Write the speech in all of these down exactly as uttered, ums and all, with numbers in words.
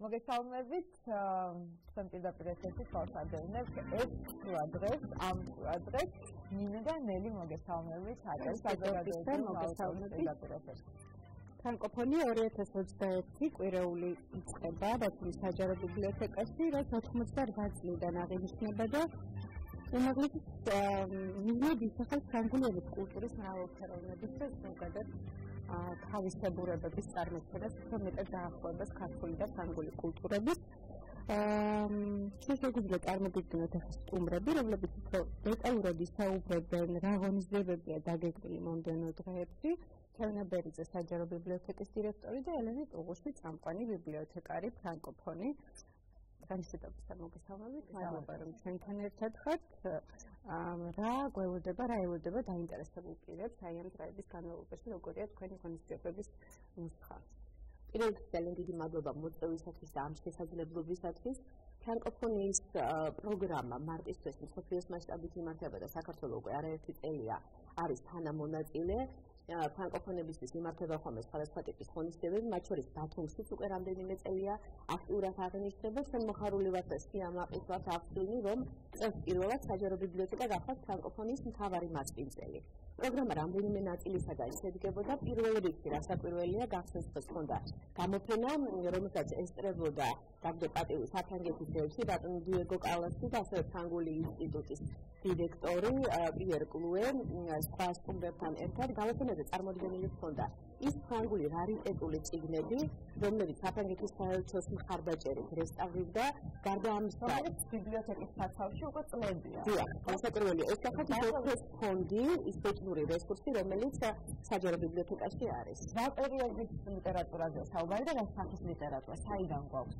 მოგესალმებით, თქვენ პირდაპირ ესეთი ხალხადევნებ ეს ადრეს, ამ ადრეს ნინო და ნელი მოგესალმებით, არის საზოგადოებრივი მოგესალმებით. Francophonie ორი ათას ოცდაერთი კვირეული იწყება ბათუმის საჯარო ბიბლიოთეკაში, რაც ოთხმოცდაოთხ წლიდან აღინიშნება და უმაღლესი მიზნები ისახავს ფრანგულების კულტურის მრავალფეროვნების და ზოგადად თავისებურებების წარმოქმნას, უფრო მეტად დაახლოებას ქართული და ფრანგული კულტურების. Ჩვენ შეგვიძლია წარმოვიდგინოთ ახლა სტუმრები, რომლებიც უფრო დეტალურად ისაუბრებენ რა ღონისძიებებია დაგეგმილი მომდევნო დღეებში. Helena Beridze საჯარო ბიბლიოთეკის დირექტორი და ელენე ტუღუშვი წამყვანი ბიბლიოთეკარი ფრანკოფონი. განსაკუთრებით მოგესალმებით, მადლობა რომ ჩვენთან ერთად ხართ. რა გველოდება, რა ელოდება დაინტერესებულ პირებს აი ამ დღეების განმავლობაში, როგორია თქვენი ღონისძიებების ნუსხა. Პირველად ძალიან დიდი მადლობა მოწვევისათვის და ამ შესაძლებლობისათვის. ფრანკოფონიის პროგრამა მარტისთვის მსოფლიოს მასშტაბით იმართება და საქართველოს უკვე არაერთი წელია არის თანამონაწილე. ფრანკოფონებისთვის იმართება ხოლმე სხვადასხვა ტიპის ღონისძიებები, მათ შორის ბათუმშიც უკვე რამდენიმე წელია აქტიურად აღინიშნება. ჩვენ მოხარული ვართ და სიამაყით ვართ აღწევი, რომ წელს პირველად საჯარო ბიბლიოთეკა გახდა ფრანკოფონიის მთავარი მასპინძელი. პროგრამა რამდენიმე ნაწილისაგან შედგებოდა. პირველ რიგში რასაკვირველია გახსოვს ჰქონდა გამოფენა, რომელსაც ესწრებოდა დაგდეპატივის საფრანგეთის ელჩი ბატონ დიეგო კალასი და ასევე ფრანგული ინსტიტუტის დირექტორი პიერ კლუე სხვა სტუმრებთან ერთად. გამოფენაზე წარმოდგენილი ჰქონდა ის ფრანგული რარიტეტული წიგნები, რომლებიც საფრანგეთის საელჩოს მხარდაჭერით რესტავრირდა. გარდა ამისა, ბიბლიოთეკის საცავში უკვე წლებია. დიახ, რასაკვირველია, ეს საქართველოს ფონდი ის ტექნიკური რესურსი, რომელიც საჯარო ბიბლიოთეკაში არის. რა პერიოდის ლიტერატურაზე საუბარი და რა სახის ლიტერატურა, საიდან გვაქვს?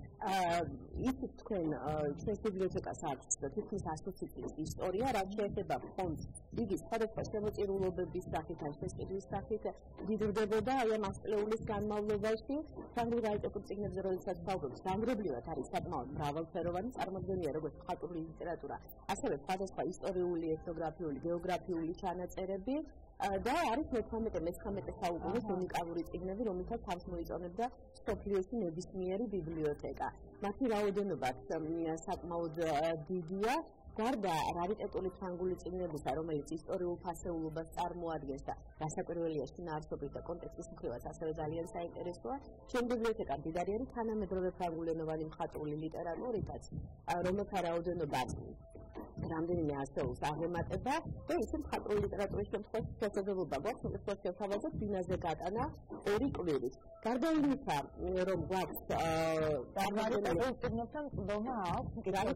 ის თქვენ ჩვენს ბიბლიოთეკას აქვს თითქმის ასი წლის ისტორია, რაც შეეხება ფონდს. იგი სხვადასხვა შემოწირულობების სახით ან შესყიდვის სახით დიდრდებოდა აი ამ ასწლეულის განმავლობაში. ფრანგულ რარიტეტულ წიგნებზე როდესაც ვსაუბრობთ, გამგრობლივად არის საკმაოდ მრავალფეროვანი, წარმოდგენილია როგორც მხატვრული ლიტერატურა, ასევე სხვადასხვა ისტორიული, ეთნოგრაფიული, გეოგრაფიული ჩანაწერები. და არის მეთორმეტე მეცხრამეტე საუკუნის უნიკალური წიგნები, რომელთაც თავს მოიწონებდა მსოფლიოში ნებისმიერი ბიბლიოთეკა. მათი რაოდენობაც საკმაოდ დიდია. გარდა რარიტეტული ფრანგული წიგნებისა, რომელიც ისტორიულ ფასეულობას წარმოადგენს და რასაკვირველია შინაარსობით და კონტექსტის მხრივაც ასევე ძალიან საინტერესოა, ჩემი ბიბლიოთეკა მდიდარი არის თანამედროვე ფრანგულენოვანი მხატვრული ლიტერატურითაც, რომელთა რაოდენობა რამდენიმე ასეულს აღემატება და ისე მხატვრული ლიტერატურის შემთხვევაში შესაძლებლობა გვაქვს უბრალოდ შევთავაზოთ ბინაზე გატანა ორი კვირით. გარდა იმისა, რომ გვაქვს რარიტეტულ წიგნებთან ყდომა აქვს,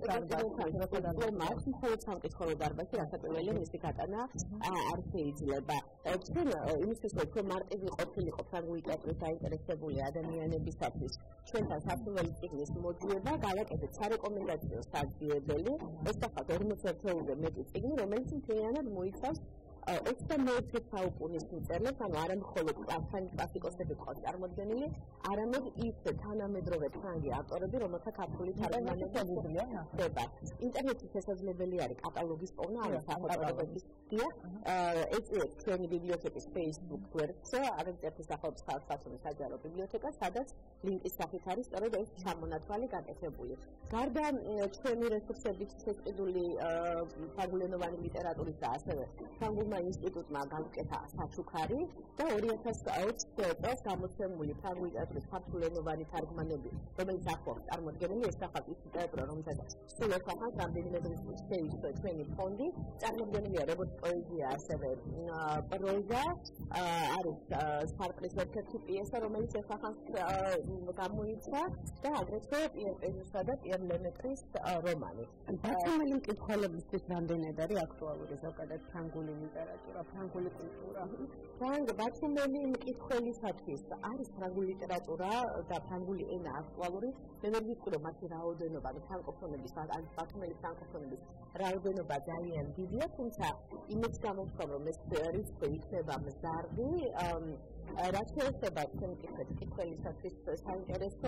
მას მხოლოდ სამკითხველო დარბაზში რასაკვირველია მისი გატანა არ შეიძლება. ჩვენ იმისთვის რომ უფრო მარტივი ყოფილიყო ფრანგული ლიტერატურის დაინტერესებული ადამიანებისათვის, ჩვენთან საფრანგეთის წიგნის მოძიება გავაკეთეთ სარეკომენდაციო საძიებელი. ეს გახდა ორმოცი ერთეულზე მეტი წიგნი, რომელიც მთლიანად მოიცავს ოცდამეოთხე საუკუნის მწერლებს, ანუ არა მხოლოდ კლასიკოსები ყავს წარმოდგენილი, არამედ ის თანამედროვე ფრანგი ავტორები, რომელთა ქართული თარგმანები ხდება. ინტერნეტის შესაძლებელი არის კატალოგის პოვნა, ანუ საფოტოგრაფიის დია. ეწიეთ ჩვენი ბიბლიოთეკის Facebook გვერდზე, აღწერთ სახელმწიფო საქართველოს საჯარო ბიბლიოთეკა, სადაც ლინკის სახით არის სწორედ ეს ჩამონათვალი გაკეთებული. გარდა ჩვენი რესურსებით შესყიდული ფრანგულენოვანი ლიტერატურის და ასევე ფრანგულმა ინსტიტუტმა გამკეთა საჩუქარი და ორი ათას ოცი წელს გამოცემული ფრანგული ლიტერატურის ქართულენოვანი თარგმანები, რომელიც ახლავს წარმოდგენილი ეს სახალხო ლიტერატურა, რომელსაც სულ ახალ რამდენიმე დღის შეიცვალა ჩვენი ფონდი, წარმოდგენილია როგორც პოეზია, ასევე პროზა, არის სარტრის ერთ-ერთი პიესა, რომელიც ახალ გამოიცა და აგრეთვე პიერ პეზუსა და პიერ ლემეტრის რომანი. ბათუმელი მკითხველებისთვის რამდენად არის აქტუალური ზოგადად ფრანგული ლიტერატურა, ფრანგული კულტურა? ფრანგ ბათუმელი მკითხველისათვის არის ფრანგული ლიტერატურა და ფრანგული ენა აქტუალური. მე ვერ ვიტყვი რომ მათი რაოდენობა ფრანკოფონების ან ბათუმელი ფრანკოფონების რაოდენობა ძალიან დიდია, თუმცა იმის გამოვხომ რომ ეს რიცხვი იქნება მზარდი, რაც შეეხება ჩემ მკითხველისათვის საინტერესო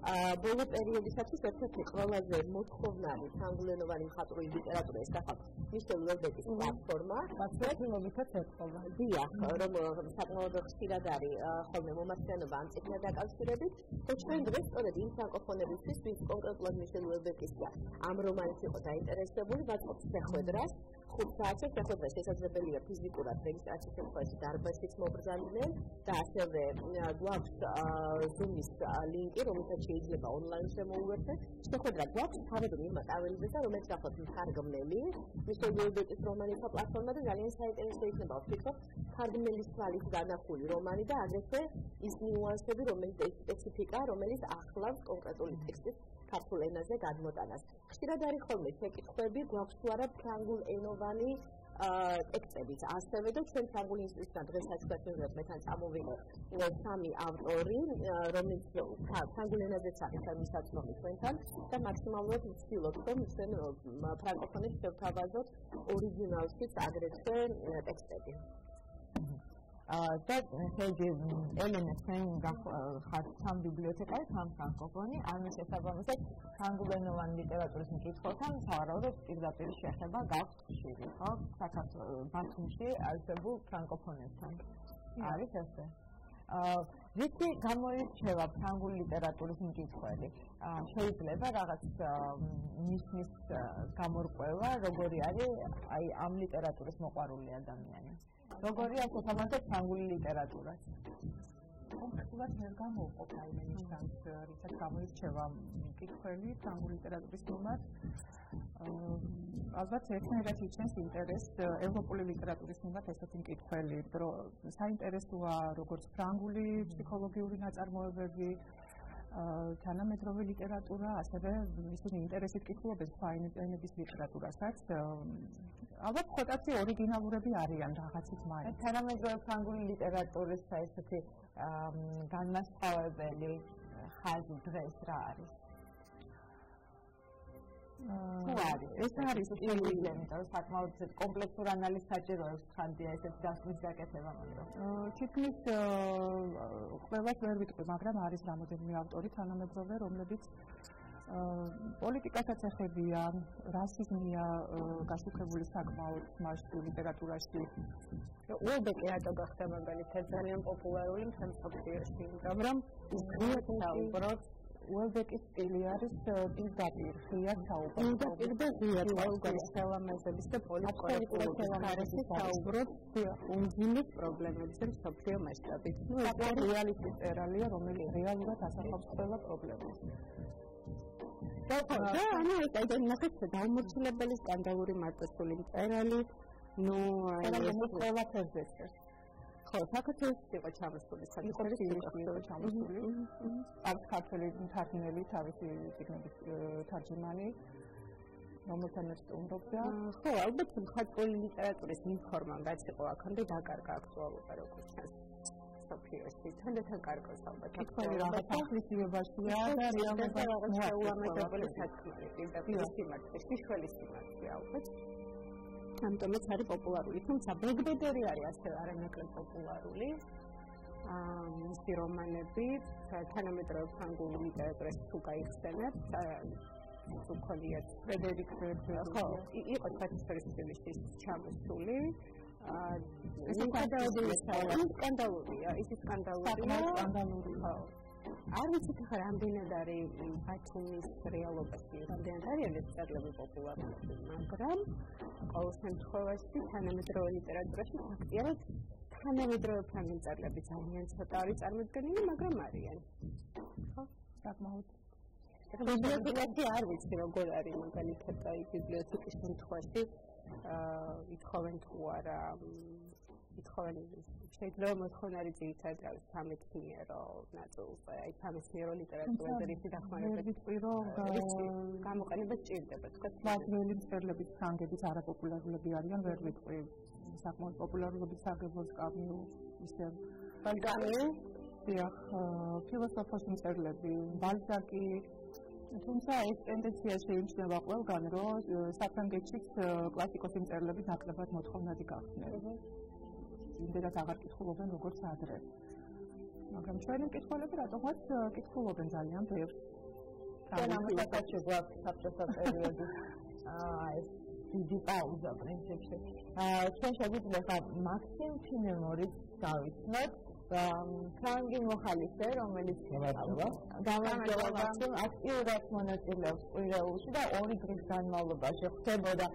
ბოლო პერიოდისათვის ერთ-ერთი ყველაზე მოთხოვნარი ფრანგულენოვანი მხატვრული ლიტერატურის სახალხო მიშელ უელბეკის პლატფორმა პლატფორმებითაც ეთქობა. დიახ, რომ საკმაოდ ხშირად არის ხოლმე მომართიანობა ამ წიგნთან დაკავშირებით და ჩვენ დღეს სწორედ იმ ფრანკოფონებისთვის, ვინც კონკრეტულად მიშელ უელბეკის და ამ რომანით იყო დაინტერესებული, ვაწყობთ შეხვედრას. ხუთ საათზე შეხვედრა შესაძლებელია ფიზიკურად რეგისტრაციის შემთხვევაში დარბაზშიც მობრძანდნენ და ასევე გვაქვს Zoom-ის ლინკი, რომელსაც შეიძლება ონლაინ შემოუერთდეთ. შეხვედრა გვაქვს თავიდან იმ მატარებელზე, რომელიც გახლავთ მთარგმნელი, მიშელ უელბეკის რომანთა პლატფორმა და ძალიან საინტერესო იქნება ვფიქრობ, მთარგმნელის თვალით განახული რომანი და აგრეთვე ის ნიუანსები, რომელიც სპეციფიკა, რომელიც ახლავს კონკრეტული ტექსტის ქართულ ენაზე გადმოტანას. ხშირად არის ხოლმე შეკითხვები, გვაქვს თუ არა ფრანგულ ენოვანი ტექსტებიც ასევე და ჩვენ ფრანგული ინსტიტუტიდან დღესაც გვეცნობათ მეთან წამოვიდა სამი ავტორი, რომელიც ფრანგულ ენაზეც არის მისაწვდომი ჩვენთან და მაქსიმალურად ვცდილობთ, რომ ჩვენ ფრანკოფონებს შევთავაზოთ ორიგინალშიც აგრეთვე ტექსტები. და ხეიჯი ელენა ჩვენ ხართ სამ ბიბლიოთეკარი, სამ ფრანკოფონი, ამის შესაბამისად ფრანგულენოვანი ლიტერატურის მკითხველთან სავარაუდოდ პირდაპირ შეხება გაქვთ ხშირი, ხო? საქართველოს ბათუმში არსებულ ფრანკოფონებთან. არის ესე? რითი გამოირჩევა ფრანგული ლიტერატურის მკითხველი? შეიძლება რაღაც ნიშნის გამორკვევა, როგორი არის აი ამ ლიტერატურის მოყვარული ადამიანი? როგორი ასე თამაშობს ფრანგული ლიტერატურა? კონკრეტულად ვერ გამოვყოფ აი ნიშნავს, რითაც გამოირჩევა მკითხველი ფრანგული ლიტერატურის მიმართ. ალბათ ერთნაირად იჩენს ინტერესს ევროპული ლიტერატურის მიმართ ესეთი მკითხველი, რომ საინტერესოა როგორც ფრანგული ფსიქოლოგიური ნაწარმოებები, თანამედროვე ლიტერატურა, ასევე ისინი ინტერესით კითხულობენ სხვა ენების ლიტერატურასაც. ალბათ ხოტაცი ორიგინალურები არიან რაღაცით მაინც. თანამედროვე ფრანგული ლიტერატურის ესეთი განმასხვავებელი ხაზი დღეს რა არის? თუ არის, ეს არის სტილი, იმიტომ რომ საკმაოდ კომპლექსურ ანალიზს საჭიროებს ხანდია ესეთი დასმის გაკეთება, მაგრამ თითქმის ყველას ვერ ვიტყვი, მაგრამ არის რამოდენიმე ავტორი თანამედროვე, რომლებიც პოლიტიკასაც ეხებიან, რასიზმია გაშუქებული საკმაოდ მასშტაბურ ლიტერატურაში. უელბეკი რატო გახდა მაგალითად ძალიან პოპულარული მთელ მსოფლიოში, მაგრამ უბრალოდ უელბეკის სტილი არის პირდაპირ ღიად საუბარი. პირდაპირ და ღიად საუბარი ხელამაზების და პოლიტიკურ ხარისხის საუბრობ უნგრეთის პრობლემებზე მსოფლიო მასშტაბით. ნუ ეს რეალისტის წერალია, რომელიც რეალურად ასახავს ყველა პრობლემას. და ანუ ეს ნახეთ დაუმორჩილებელი სკანდალური მარტოსული მწერალი, ნუ ეს ყველაფერზე წერს. ხო, საქართველოს იყო ჩამოსული, საქართველოს იყო ჩამოსული. ამ ქართული მთარგმნელი თავისი წიგნების თარჯიმანი, რომელთან სტუმრობდა. ხო, ალბათ მხატვრული ლიტერატურის ინფორმამ რაც იყო აქამდე დაკარგა აქტუალობა როგორც ჩანს. სოფიოსი თანდათან კარგავს ალბათ. თქვენი რაღაც ახალისებაშია და რეალურად უამედებელი საქმეა. პირდაპირ სიმართლე, სიშველი სიმართლე ალბათ. ამიტომაც არის პოპულარული, თუმცა ბეგბედერი არის ასე არანაკლებ პოპულარული. მისი რომანები თანამედროვე ფრანგულ ლიტერატურას თუ გაიხსენებთ, თუ გქონიათ ფრედერიკ ხო, იყო საერთაშორისო სტილში ჩამოსული. ეს სკანდალურია, ის სკანდალურია. სკანდალური ხო. არ ვიცით ხარ რამდენად არის ბათუმის რეალობაში, რამდენად არის წერლები პოპულარული, მაგრამ ყოველ შემთხვევაში თანამედროვე ლიტერატურაში ფაქტიურად თანამედროვე ფრანგული წერლები ძალიან ცოტა არის წარმოდგენილი, მაგრამ არიან. ხო, საკმაოდ. ბიბლიოთეკაში არ ვიცი როგორ არის მაგალითად აი ბიბლიოთეკის შემთხვევაში ითხოვენ თუ არა ითხოვენ შეიძლება მოთხოვნარი ძირითადად არის სამეცნიერო ნაწილზე, აი სამეცნიერო ლიტერატურაზე რითი დახმარება ვიტყვირო გამოყენება სჭირდება. თქვა მათველი მწერლების ფრანგების არაპოპულარულები არიან, ვერ ვიტყვი საკმაოდ პოპულარულობის საგებოს კამიუ ისე კამიუ დიახ ფილოსოფოსი მწერლები ბალზაკი თუმცა ეს ტენდენცია შეიმჩნევა ყველგან, რომ საფრანგეთშიც კლასიკოსი მწერლები ნაკლებად მოთხოვნადი გახდნენ. იმდენად აღარ კითხულობენ როგორც ადრე. მაგრამ ჩვენი მკითხველები რატომაც კითხულობენ ძალიან ბევრს. ამასაკაცი გვაქვს საბჭოთა პერიოდის აა ეს დიდი პაუზა პრინციპში. აა ჩვენ შეგვიძლია მაქსიმ ჩინემორიც გავიცნოთ ფრანგი მოხალისე, რომელიც გამარჯვება აქტიურად მონაწილეობს კვირეულში და ორი დღის განმავლობაში ხდებოდა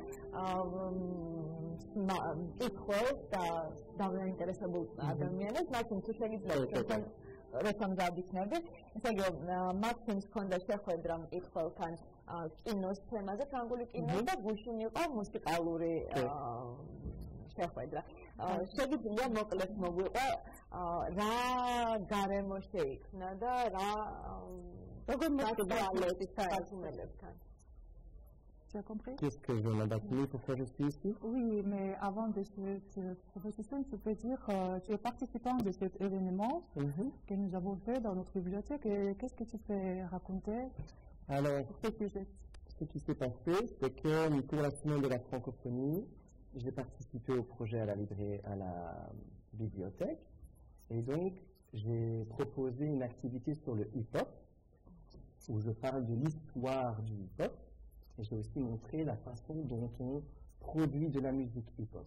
კითხვებს და დამაინტერესებულ ადამიანებს, მაგრამ თუ შეიძლება როცა მზადიქნებით, ესე იგი მაქსიმს ჰქონდა შეხვედრა მკითხველთან კინოს თემაზე, ფრანგული კინოს და გუშინ იყო მუსიკალური შეხვედრა. შეგვიძლია მოკლედ მოგვიყვა რა გარემო შეიქმნა და რა როგორ მოსწავლეების საზომელებთან. Qu'est-ce que je m'adapte pour faire ici ici? Oui, mais avant de cette profession, tu peux dire que tu es participant de cet événement mm-hmm. que nous avons fait dans notre bibliothèque. Et qu'est-ce que tu peux raconter Alors, sur ce sujet? Ce qui s'est passé, c'est que pour la semaine de la francophonie, j'ai participé au projet à la librairie, à la bibliothèque, et donc j'ai proposé une activité sur le hip-hop, où je parle de l'histoire du hip-hop. Et j'ai aussi montré la façon dont on produit de la musique hip-hop.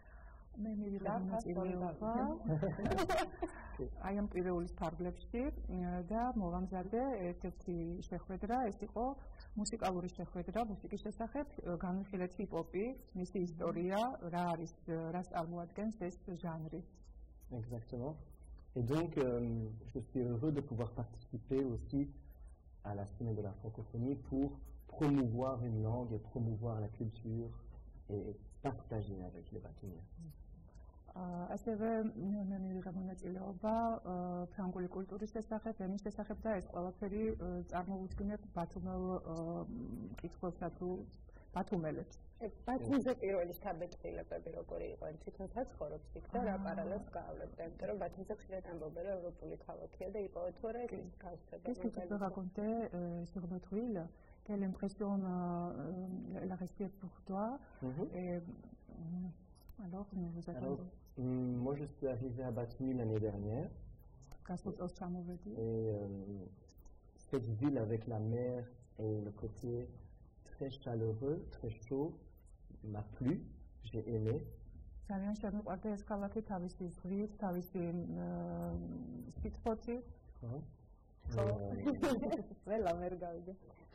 აი ამ პირველი ფარგლებში და მოვამზადე ერთ-ერთი შეხვედრა, ეს იყო მუსიკალური შეხვედრა მუსიკის შესახებ, განვიხილეთ ჰიპ-ჰოპი, მისი ისტორია, რა არის, რას წარმოადგენს ეს ჟანრი. Exactement. Et donc, euh, je suis heureux de pouvoir participer aussi à la semaine de la francophonie pour promouvoir une langue et promouvoir la culture et partager avec les bâtiments. ასევე მე მივიღე მონაწილეობა ფრანგული კულტურის შესახებ, ენის შესახებ და ეს ყველაფერი წარმოუდგინებ ბათუმელ კითხვებსა თუ ბათუმელებს. ბათუმზე პირველი შთაბეჭდილებები როგორი იყო? თვითონ საცხოვრობს იქ და რა პარალელს გავლებდა, იმიტომ რომ ბათუმზე ხშირად ამბობენ რომ ევროპული ქალაქია და იყო თუ რა ის გავსება. Qu'est-ce que tu peux raconter euh, sur votre île? Quelle impression euh, elle a resté pour toi? Mm-hmm. Et, euh, alors, nous vous attendons. Alors, hum, moi, je suis arrivé à Batumi l'année dernière. Et euh, cette ville avec la mer et le côté très chaleureux, très chaud, m'a plu, j'ai aimé. ძალიან შემოყვარდა ეს ქალაქი თავისი ზღვით, თავისი სიტყვით. Ველა ვერ გავიგე.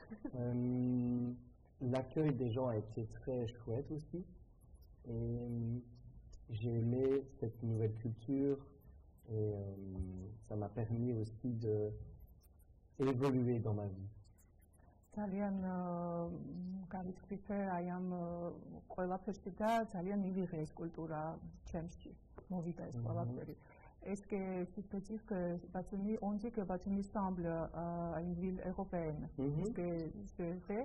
L'accueil des gens a été très chouette aussi. Et j'ai aimé cette nouvelle culture et euh, ça m'a permis aussi d'évoluer dans ma vie. ძალიან გავიწვიფე აი ამ ყველაფერში და ძალიან მივიღე ეს კულტურა ჩემში, მოვიდა ეს ყველაფერი. Est-ce que tu peux dire que Batumi, on dit que Batumi semble à une ville européenne? Mm-hmm. Est-ce que c'est vrai?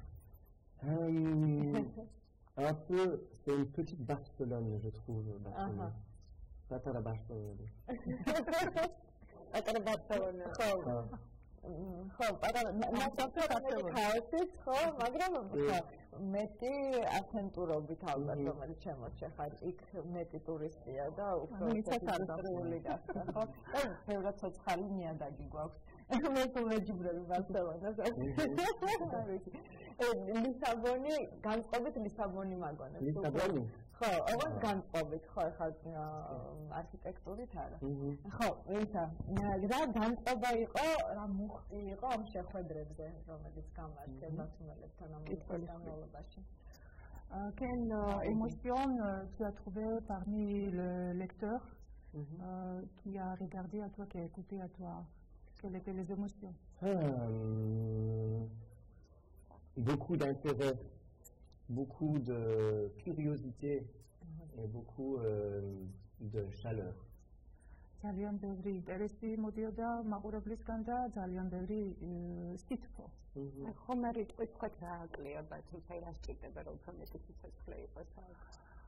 um, Un peu, c'est une petite Barcelone, je trouve, Batumi. Pas à la Barcelone. Pas à la Barcelone. ხო, პატარა ხაოსით, ხო, მაგრამ ხო, მეტი აკცენტურობით ალბათ, რომელიც შემოჩე ხარ, იქ მეტი ტურისტია და უფრო ინტერესული გახდა, ხო? და ბევრად ცოცხალი ნიადაგი გვაქვს. მე თუ მეჯიბრები ბარსელონას. ლისაბონი, განწყობით ლისაბონი მაგონებს. ლისაბონი? ხო, ოღონდ განწყობით, ხო, ხა არქიტექტურით არა. ხო, ისა, რა განწყობა იყო, რა მუხტი იყო ამ შეხვედრებზე, რომელიც გამართეს ბათუმელებთან ამ განმავლობაში. Quelle émotion tu as trouvé parmi les lecteurs qui a regardé à toi, qui a écouté à toi? Quelles étaient les émotions? Beaucoup d'intérêt, beaucoup de curiosité et beaucoup euh, de chaleur. ძალიან ბევრი ინტერესი მოდიოდა მაყურებლისგან და ძალიან ბევრი სითბო. ხომ არ იტყვით თქვა რა აკლია ბათუმს, აი რა სჭირდება რომ უფრო მეტი სიცოცხლე იყოს აქ?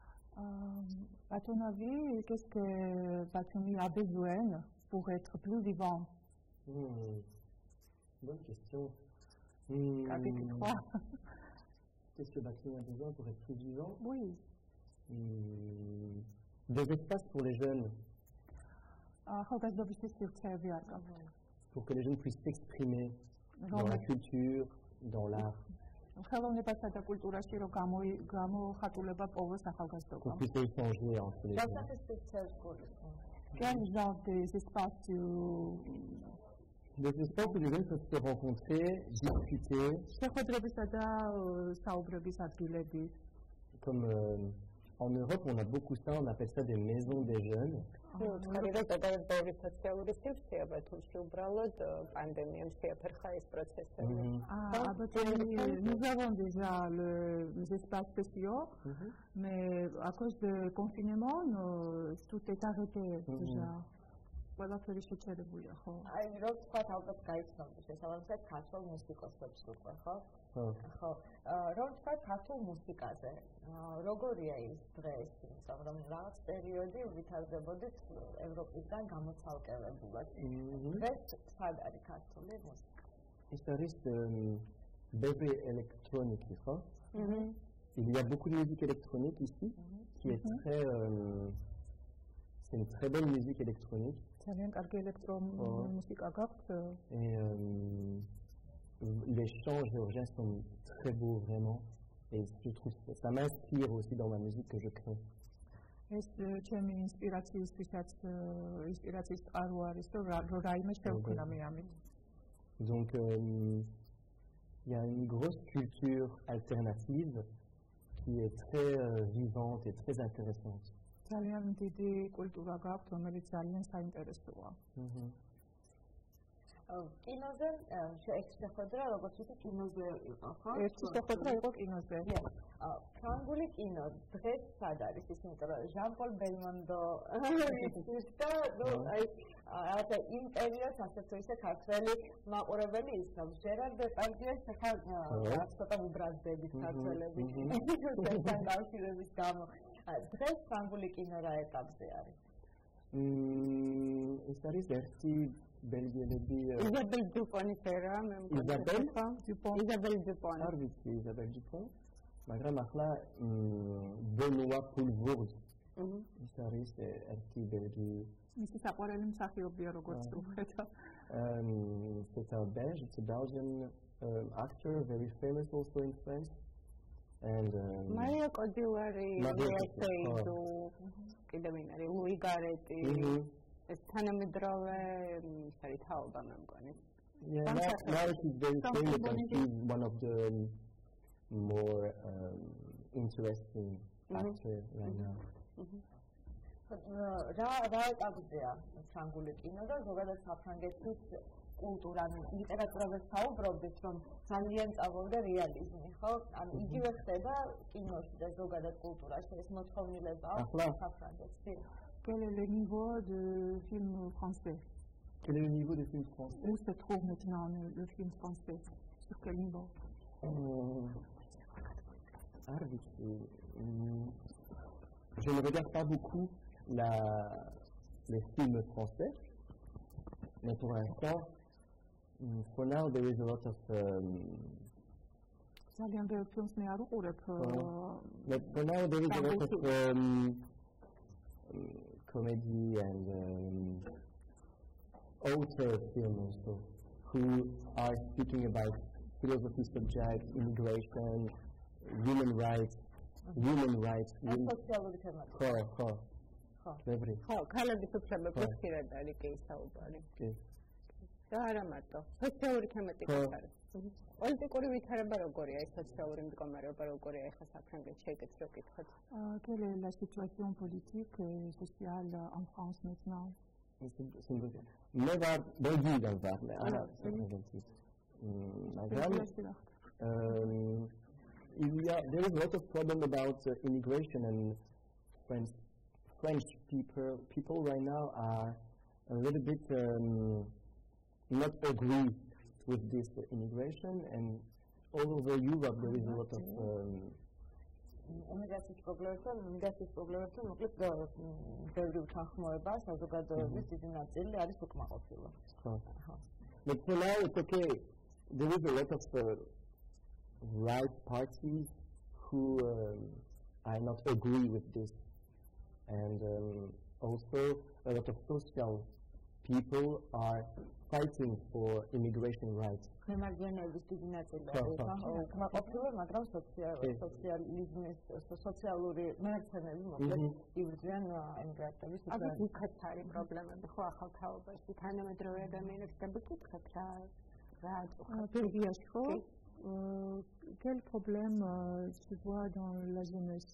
À ton avis, qu'est-ce que Batumi a besoin pour être plus vivant? Hmm. Bonne question. Avec quoi? Qu'est-ce que Batumi a besoin pour être plus vivant? Oui. Hmm. Des espaces pour les jeunes. ახალგაზრდობისთვის სივრცეები არ გაქვს. Pour que les jeunes puissent s'exprimer dans la culture, dans l'art. ხელოვნებასა და კულტურაში რომ გამოხატულება პოვოს ახალგაზრდობამ. Qu'on puisse échanger entre les gens. Quel genre d'espace Des espaces où les jeunes peuvent se rencontrer, discuter. შეხვედრებისა და საუბრების ადგილები. Comme euh, en Europe, on a beaucoup ça, on appelle ça des maisons des jeunes. ხარიდა გადაიბოვი სოციალური სივრცეება თუმცა უბრალოდ პანდემიამ შეაფერხა ეს პროცესები. Ah, nous avons déjà les espaces spéciaux, mais à cause du confinement, tout est arrêté déjà. ყველაფერი შეჩერებულია, ხო? აი, რო თქვა ალბათ გაიცნობთ, შესაბამისად ქართულ მუსიკოსებს უკვე, ხო? ხო. რომ თქვა ქართულ მუსიკაზე, როგორია ის დღეს, იმიტომ რომ რაღაც პერიოდი ვითარდებოდით ევროპისგან გამოცალკევებულად. დღეს სად არის ქართული მუსიკა? ის არის ბევრი ელექტრონიკი, ხო? Il y a beaucoup de musique électronique ici, qui est très... Euh, c'est une très belle musique électronique. ძალიან კარგი ელექტრომუსიკა გაქვთ. Et euh, les chants géorgiens sont très beaux, vraiment. Et je trouve que ça m'inspire aussi dans ma musique que je crée. ეს ჩემი ინსპირაციისთვისაც ინსპირაციის წყარო არის, რომ რაიმე შევქმნა მე ამით. Donc euh, il y a une grosse culture alternative qui est très euh, vivante et très intéressante. ძალიან დიდი კულტურა გაქვთ, რომელიც ძალიან საინტერესოა. კინოზე შეხვედრა, როგორც ვთქვი, კინოზე იყო, ხო? ერთი შეხვედრა იყო კინოზე. ფრანგული კინო დღეს სად არის? იმიტომ რომ ჟან-პოლ ბელმონდო ის და აი რაღაცა იმ პერიოდს ასე თუ ისე ქართველი მაყურებელი ისნობს. ჟერარ დეპარდიეს ახლა ცოტა უბრალდებით ქართველები. ესთან დავშირების გამო დღეს ფრანგული კინო რა ეტაპზე არის? ის არის ერთი ბელგიელები იზაბელ დუპონის ერა, მე იზაბელ დუპონ იზაბელ დუპონ არ ვიცი იზაბელ დუპონ, მაგრამ ახლა ბენუა პულვურს ის არის ერთი ბელგი მისი საყვარელი მსახიობია როგორც ვხედა. C'est un Belge, it's a Belgian uh, actor, very famous also in France. And Maria Codillari, Seidu, კიდევ ვინ არის ლუი გარეტი, ეს თანამედროვე ისარი თაობა მე მგონი. Yeah, now, now she's very famous and she's one of the more um, interesting actors right now. რა რა ეტაპზეა ფრანგული კინო და ზოგადად საფრანგეთის კულტურა, ლიტერატურაზე საუბრობთ, რომ ძალიან წავიდა რეალიზმი, ხო? ანუ იგივე ხდება კინოში და ზოგადად კულტურაში ეს მოთხოვნილება საფრანგეთში. Quel est le niveau de film français? Quel est le niveau de film français? Où se trouve maintenant le film français? Sur quel niveau? Je ne regarde pas beaucoup la, les films français, mais pour l'instant, for now there is a lot of um, ძალიან ბევრ ფილმს მე არ უყურებ. But for now there is a lot of um, comedy and um, author films also who are speaking about philosophy subjects, immigration, human rights, human rights. სოციალური თემატიკა. ხო, ხო. ხო. ბევრი. ხო, ქალების უფლებები ხშირად არის კი საუბარი. კი. და არა მარტო, სოციალური თემატიკა არის. პოლიტიკური ვითარება როგორია, ეს სოციალური მდგომარეობა როგორია ახლა საფრანგეთში ეგეც რო კითხოთ. Quelle est la situation politique et sociale en France maintenant? მე ვარ ბელგიიდან ვარ, არა საფრანგეთში. მაგრამ Yeah, there is a lot of problem about uh, immigration and French French people people right now are a little bit um, not agree with this uh, immigration, and all over Europe there is a lot of immigration problems. Immigration problems. მოკლედ ბევრი უთანხმოება საზოგადოების დიდი ნაწილი არის უკმაყოფილო. But for now it's okay. There is a lot of uh, right parties who um, are not agree with this, and um, also a lot of social people are fighting for immigration rights. მემარჯვენეების დიდი ნაწილი არის კმაყოფილება, მაგრამ სოციალიზმის სოციალური მემარცხენეები მოკლედ იბრძვიან ემიგრანტების უკან. აქ იქაც არის პრობლემები ხო ახალ თაობაში, თანამედროვე ადამიანებს დაგიკითხეთ რა რა Belgique, euh, quel problème euh, tu vois dans la jeunesse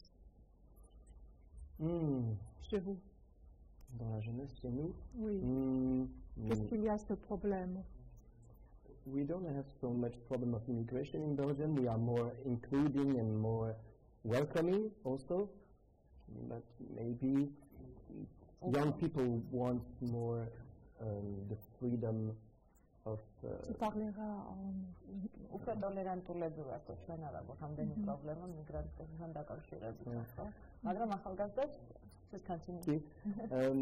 mmh. chez vous? Dans la jeunesse chez nous? Oui. Mmh. Qu'est-ce qu'il y a ce problème? We don't have so much problem of immigration in Belgium. We are more including and more welcoming also. But maybe young people want more um, the freedom of Tu parleras en უკვე ტოლერანტულები ვართ ჩვენ არ აქვს ამდენი პრობლემა მიგრანტებთან დაკავშირებით ხო მაგრამ ახალგაზრდებს just continue um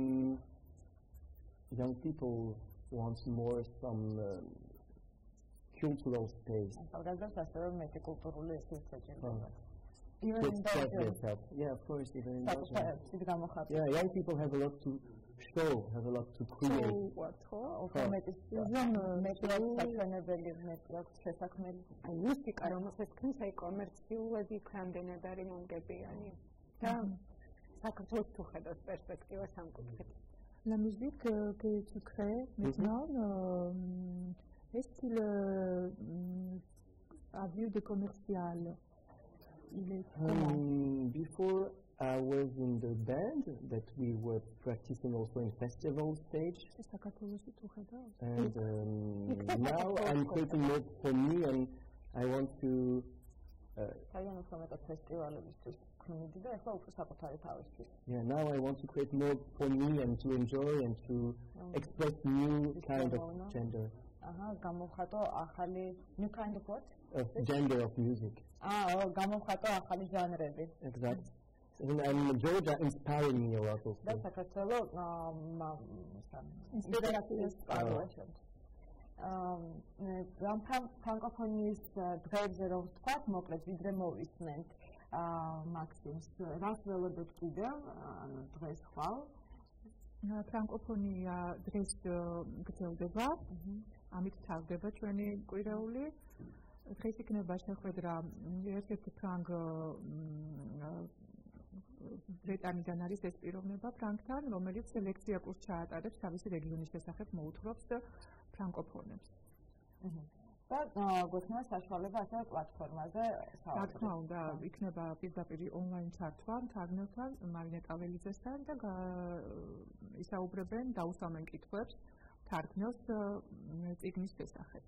young people want more some um, cultural space ახალგაზრდებს ასევე მეტი კულტურული სივრცეჭირდება even in Belgium yeah of course even in Belgium yeah young people have a lot to show, have a lot to create. So what? Okay, მეტყვანებელი მეტყვაც შესაქმნელი. აი მუსიკა რომელსაც თუნცა კომერციულები ქამდენად არის მომგებიანი. და საქართველოს თუ ხედავს პერსპექტივას ამ კუთხით. La musique euh, que tu crées maintenant, euh, est-ce qu'il euh, a vu de commercial? Il est comment? Um, before I was in the band that we were practicing also in festival stage. And um, now I'm creating more for me and I want to uh, yeah, now I want to create more for me and to enjoy and to express new kind of gender. Aha, გამოვხატო ახალი new kind of what? Of gender of music. Ah, გამოვხატო ახალი ჟანრები. Exactly. And, and Georgia inspired me a lot also. That's a Castello inspiration. Um, francophonie დღეებზე რომ ვთქვათ, მოკლედ ვიდრე მოვისმენთ მაქსიმს, რას ველოდოთ კიდევ დღეს ხვალ? ფრანკოფონია დღეს გრძელდება, ამით თავდება ჩვენი კვირეული. დღეს იქნება შეხვედრა ერთ-ერთი ფრანგ ბრიტანიდან არის ეს პიროვნება ფრანგთან, რომელიც ლექცია კურსს ჩაატარებს თავისი რეგიონის შესახებ მოუთხრობს ფრანკოფონებს. და გვექნება საშუალება ასევე პლატფორმაზე საუბარი. რა თქმა უნდა, იქნება პირდაპირ ონლაინ ჩართვა თარგმნელთან, მარინე კაველიძესთან და ისაუბრებენ, დაუსვამენ კითხვებს თარგმნელს წიგნის შესახებ.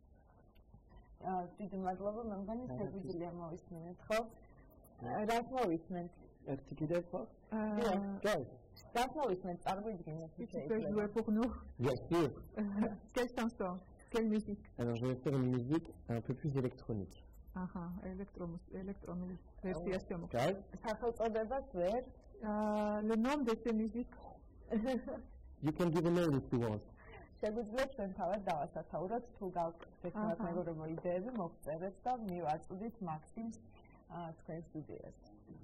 დიდი მადლობა, მე მგონი შეგვიძლია მოვისმინეთ, ხო? რას მოვისმენთ? Est-ce qu'il est fort? Quel? Ras mოვისმენთ, წარმოიდგინეთ. Tu peux jouer pour nous? Bien sûr. Quelle chanson? Quelle musique? Alors je vais faire une musique un peu plus électronique. Aha, électronique. Version. სახელწოდებას ვერ? Le nom de cette musique? You can give a name if you want. შეგვიძლია ჩვენ თავად დავასათაუროთ, თუ გავკეთებთ მეგობრებო იდეები, მოგწერეთ და მივაწვდით მაქსიმს თქვენ სტუდიას.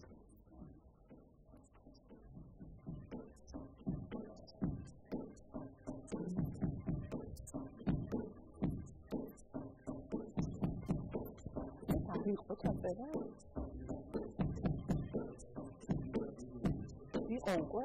იყო ჩაწერა? იყო უკვე?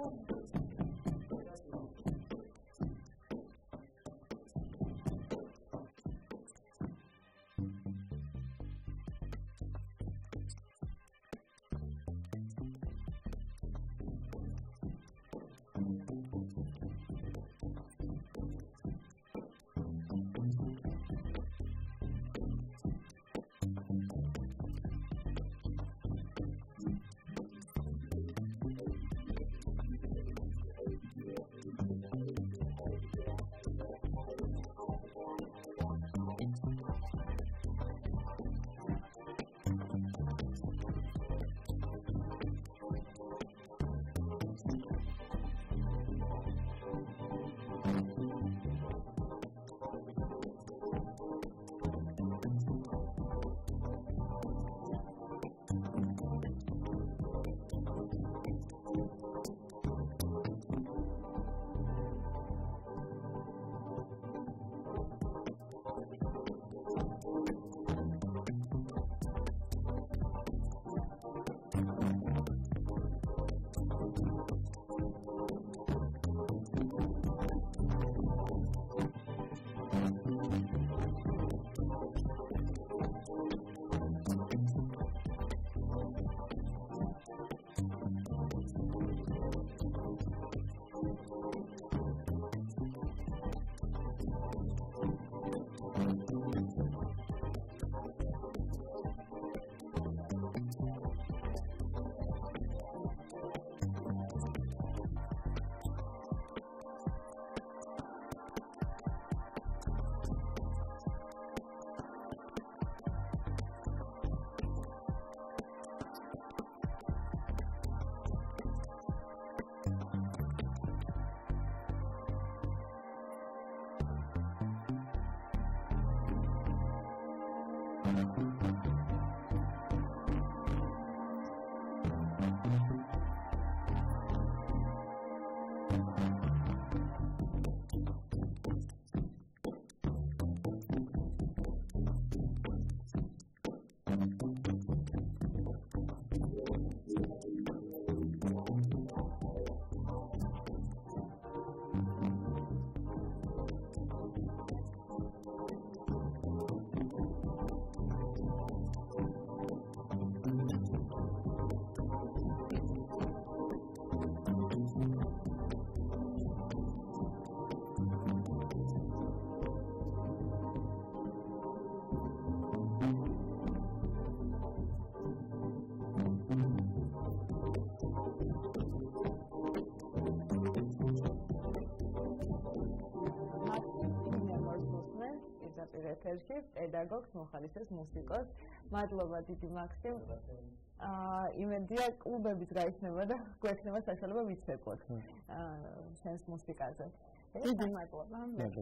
ეთერში პედაგოგს მოხალისეს მუსიკოს. მადლობა დიდი მაქსიმ. აა იმედია კლუბებიც გაიხსნება და გვექნება საშუალება ვიცეკოთ შენს მუსიკაზე. დიდი მადლობა.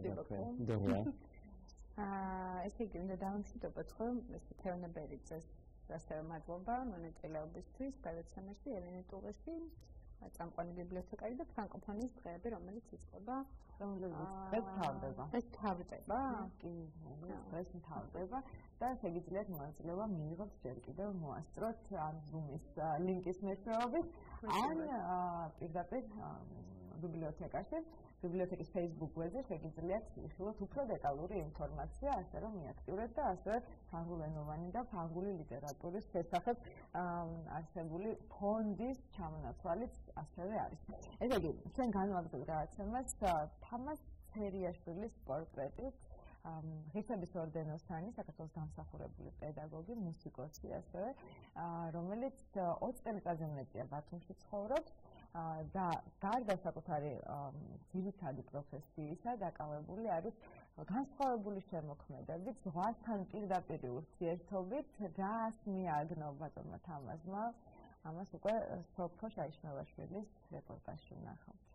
აა ესე იგი უნდა დავამშვიდობოთ რომ ეს თეონებერიძეს ასევე მადლობა მონაწილეობისთვის გადაცემაში ელენე ტუღეში წამყვანი ბიბლიოთეკარი და ფრანკოფონიის დღეები, რომელიც იწყება რომელიც თავდება. ეს თავდება? კი, ეს თავდება და შეგიძლიათ მონაწილეობა მიიღოთ ჯერ კიდევ მოასწროთ ამ ზუმის ლინკის მეშვეობით ან პირდაპირ ბიბლიოთეკაში, ბიბლიოთეკის Facebook გვერდზე შეგიძლიათ იხილოთ უფრო დეტალური ინფორმაცია, ასე რომ მიაქტიურეთ და ასევე ფრანგულენოვანი და ფრანგული ლიტერატურის შესახებ არსებული ფონდის ჩამონაცვალიც ასევე არის. ესე იგი, ჩვენ განვაგრძელთ გადაცემას თამაზ ცერიაშვილის პორტრეტით, ღირსების ორდენოსანი, საქართველოს დამსახურებული პედაგოგი, მუსიკოსი ასევე, რომელიც ოცი წელიწადზე მეტია ბათუმში ცხოვრობს და გარდა საკუთარი ძირითადი პროფესიისა დაკავებული არის განსხვავებული შემოქმედებით, ზღვასთან პირდაპირ ურთიერთობით, რას მიაგნო ბატონმა თამაზმა, ამას უკვე სოფო შაიშმელაშვილის რეპორტაჟში ვნახავთ.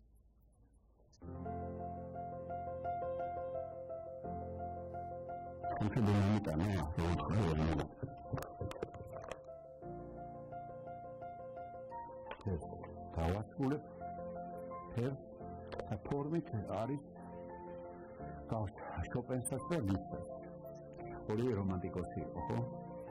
Anche dell'unità, no? დავასრულებ ერთ ფორმით არის გავს შოპენსაც და ლისტას. ორივე რომანტიკოსი იყო, ხო?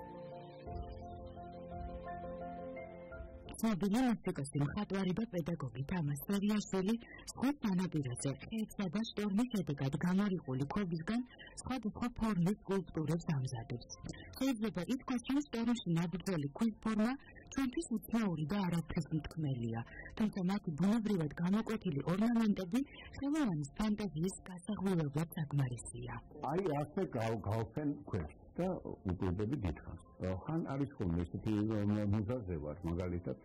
ცნობილი მუსიკოსი, მხატვარი და პედაგოგი თამაზ ცერიაშვილი სხვა თანაპირებზე ხეებსა და შტორმის შედეგად გამორიყული ქვებისგან სხვადასხვა ფორმის სკულპტურებს ამზადებს. შეიძლება ითქვას, რომ შტორმში ნაბრძოლი ქვის ფორმა ჩვენთვის უცნაური და არაფრის მთქმელია, თუმცა მათი ბუნებრივად გამოკვეთილი ორნამენტები ხელოვანის ფანტაზიის გასაღვივებლად საკმარისია. აი ასე გავხსენ ქვებს და უკლუბები დიდხანს. ხან არის ხოლმე ესეთი მუზაზე ვარ, მაგალითად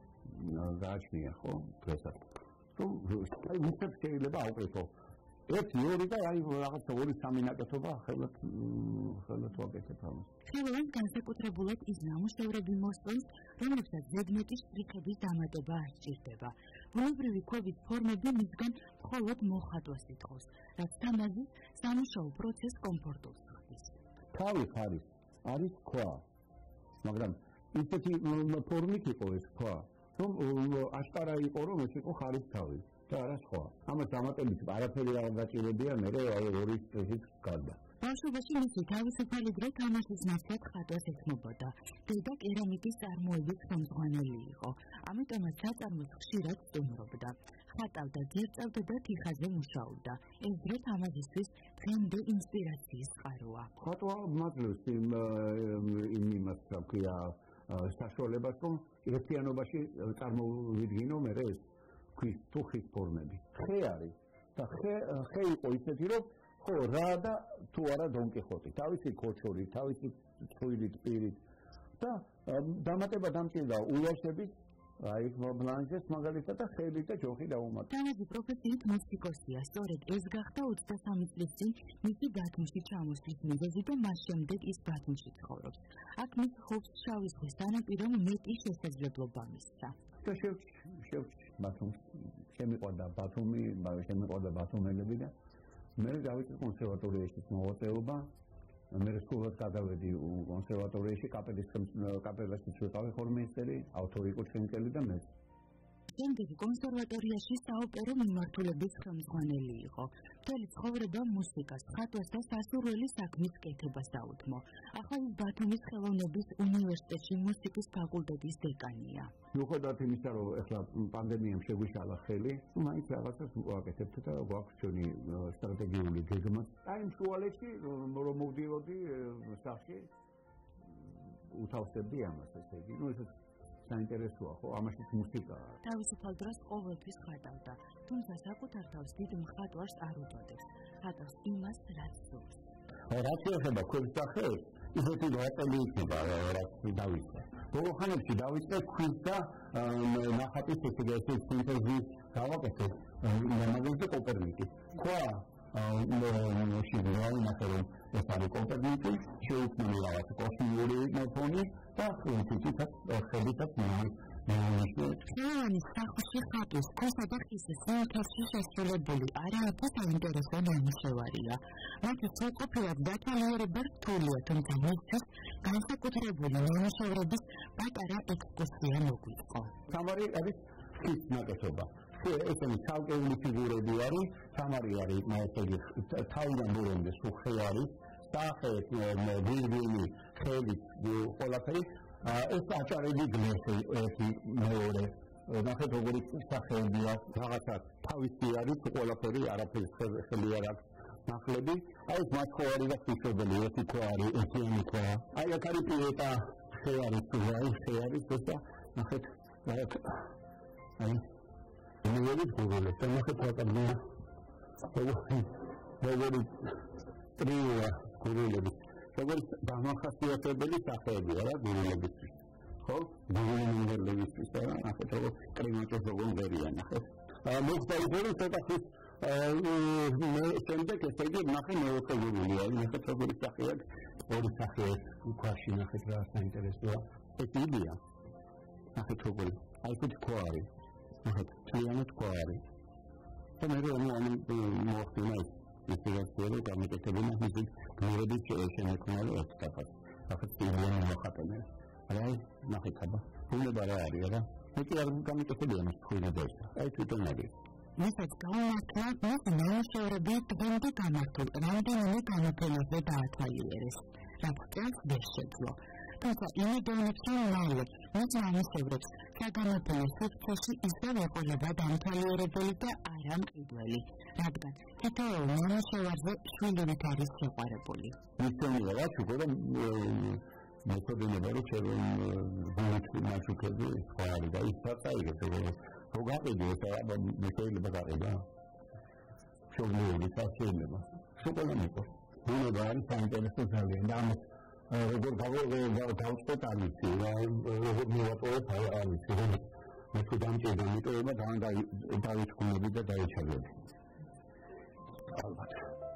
გააჩნია ხო დღესაც. რომ აი ვისაც შეიძლება აუკეთო. ერთი ორი და აი რაღაცა ორი სამი ნაკეთობა ხელად ხელად ვაკეთებ ამას. ხელოვანს განსაკუთრებულად ის ნამუშევრები მოსწონს, რომლებსაც ზედმეტი შტრიხების დამატება არ სჭირდება. ბუნებრივი ქვების ფორმები მისგან მხოლოდ მოხატვას ითხოვს, რაც თამაზის სამუშაო პროცესს კომფორტულს ხდის. თავი არის, არის ქვა. მაგრამ ისეთი ფორმით იყო ეს ქვა, რომ აშკარა იყო, რომ ეს იყო ხარის თავი და არა სხვა. ამას დამატებით არაფერი არ გაჭირებია, მე აი ორი წესით გარდა. ბავშვობაში მისი თავისუფალი დრო თამაშის ნაცვლად ხატვას ეთმობოდა. დედა კერამიკის წარმოების ხელმძღვანელი იყო, ამიტომაც საწარმოს ხშირად სტუმრობდა. ხატავდა, ძერწავდა და თიხაზე მუშაობდა. ეს დრო თამაზისთვის დღემდე ინსპირაციის წყაროა. ხატვა მაძლევს იმ იმას, რა ქვია, საშუალებას, რომ ერთიანობაში წარმოვიდგინო მე ეს ქვის თუხის ფორმები. ხე არის და ხე ხე იყო ისეთი, რომ ხო რა და თუ არა დონკიხოტი, თავისი ქოჩორი, თავისი წვირით, პირით და დამატება დამჭირდა ულვაშების აი ბლანჟეს მაგალითად და ხელი და ჯოხი დაუმატა. თამაზი პროფესიით მუსიკოსია, სწორედ ეს გახდა ოცდასამი წლის წინ მისი ბათუმში ჩამოსვლის მიზეზი და მას შემდეგ ის ბათუმში ცხოვრობს. აქ მის ხობს შავი ზღვის სანაპირომ მეტი შესაძლებლობა მისცა. და შევჭი ბათუმს, შემიყვარდა ბათუმი, შემიყვარდა ბათუმელები და მე გავიწევ კონსერვატორიაში მოღვაწეობა მე სულად გადავედი კონსერვატორიაში, კაპელის კაპელაში ვიყავი ხორმეისტერი, ავტორი იყო ჩვენკელი და მე. შემდეგ კონსერვატორიაში საოპერო მიმართულების ხელმძღვანელი იყო. მთელი ცხოვრება მუსიკას, ხატვას და სასურველი საქმის კეთებას აუთმო. ახალ ბათუმის ხელოვნების უნივერსიტეტში მუსიკის ფაკულტეტის დეკანია. მიუხედავად იმისა, რომ ახლა პანდემიამ შეგვიშალა ხელი, მაინც რაღაცას ვაკეთებთ და გვაქვს ჩვენი სტრატეგიული გეგმა. აი იმ შუალედში რომ მოვდიოდი სახში უთავსებდი ამას, ესე იგი, ну ეს საინტერესოა ხო, ამაშიც მუსიკაა. თავისუფალ დროს ყოველთვის ხატავდა, თუმცა საკუთარ თავს დიდ მხატვარს არ უწოდებს. ხატავს იმას, რაც სურს. რაც შეეხება ქვის სახეს, ისეთი რატები იქნება, რაც დავიწყე. ბოლო ხანებში დავიწყე ქვის და ნახატის ესეთი სინთეზი გავაკეთე, მაგალითად კოპერნიკი. ქვა შეიძლება ნახერო ეს არის კოპერნიკი, შეუქმნელი რაღაც კოსმოსური მოფონი და ფიზიკას ხელითაც მოვნიშნე სახლში ხატვის ქოსა და ხის სინთეზში შესრულებული არაერთი საინტერესო ნამუშევარია. მათი სრულყოფილად დათვალიერება რთულია, თუმცა მისთვის განსაკუთრებული ნამუშევრების პატარა ექსკურსია მოგვიწყო. სამარი არის ხის ნაკეთობა. ესენი ცალკეული ფიგურები არის, სამარი არის ესე იგი თავიდან ბურემდე სუხე არის, სახე, გვირგვინი, ხელი, ყველაფერი ეს აჭარები გლეხი ერთი მეორე ნახეთ როგორი სახეებია რაღაცა თავისი არის ყველაფერი არაფერი ხელი არ აქვს ნახლები აი ეს მათხოვარი და ფიქრობელი ერთი ქვა არის ეთიანი ქვა აი აქ არის პიეტა ხე არის თუაი ხე არის და ნახეთ აი ნიერი გუგლე და ნახეთ რა როგორი ტრია გუგლები როგორი დამახასიათებელი სახეებია რა გუგლებისთვის ხო გუგლებისთვის და ნახეთ როგორ კრემატოს როგორ ვერია ნახეთ მოხდა ისე ცოტა ხის მე შემდეგ ესე იგი ნახე მეოთხე გუგლია ნახეთ როგორი სახეა ორი სახეა უქვაში ნახეთ რა საინტერესოა ეს იდეა ნახეთ როგორი აი ეს თქვა არის ნახეთ წლიანად თქვა არის და მე რომ მოხდინა ინსპირაციული გამოკეთებული მისი გმირების შემოქმნელი ეთიკაფას. ახლა პირველი მოხატება. აი, ნახეთ აბა, ბუნება რა არის რა? მე არ გამოკეთებია მას ხულებებს. აი თვითონ არის. მისაც გამართლა მისი ნამუშევრები დღემდე გამართულ რამდენიმე გამოფენაზე დაათვალიერეს. რაც წელს ვერ შეძლო. თუმცა იმედოვნებს რომ მალე მის ნამუშევრებს საგამოფენო სივრცეში ისევ ეყოლება დამთვალიერებელი და არა მყიდველი, რადგან თითოეულ ნამუშევარზე შვილივით არის შეყვარებული. მისცემია რა თქო და მეთოდინება რომ ჩვენ გულით მასუქები სხვა არის და ის საწაიგებს რომ გაყიდო ეს აბა შეიძლება გაყიდო შეგნეული შეიძლება შეგნეული იყოს გუნება არის საინტერესო ძალიან და ამას როგორ გავუწყოთ ამისი როგორ მივატოვოთ ამისი მე თუ დამჭირდა მიტოვება ძალიან დავიწყუნები და დავიჩაგები ალბათ